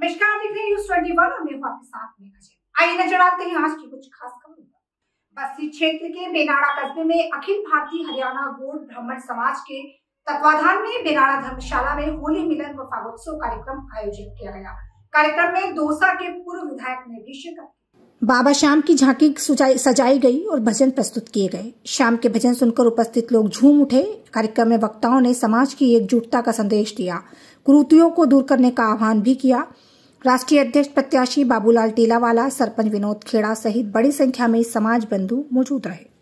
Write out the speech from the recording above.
नमस्कार, देख रहे हैं न्यूज़ 21 और मैं हूं आपके साथ में अजय। आइए नजर डालते हैं आज की कुछ खास खबरों पर। बस्ती क्षेत्र के बेनाड़ा कस्बे में अखिल भारतीय हरियाणा गौड़ ब्राह्मण समाज के तत्वाधान में बेनाड़ा धर्मशाला में होली मिलन व फागोत्सव कार्यक्रम आयोजित किया गया। कार्यक्रम में दौसा के पूर्व विधायक ने भी शिरकत की। बाबा श्याम की झांकी सजाई गई और भजन प्रस्तुत किए गए। शाम के भजन सुनकर उपस्थित लोग झूम उठे। कार्यक्रम में वक्ताओं ने समाज की एकजुटता का संदेश दिया, कुरीतियों को दूर करने का आह्वान भी किया। राष्ट्रीय अध्यक्ष प्रत्याशी बाबूलाल टीलावाला, सरपंच विनोद खेड़ा सहित बड़ी संख्या में समाज बंधु मौजूद रहे।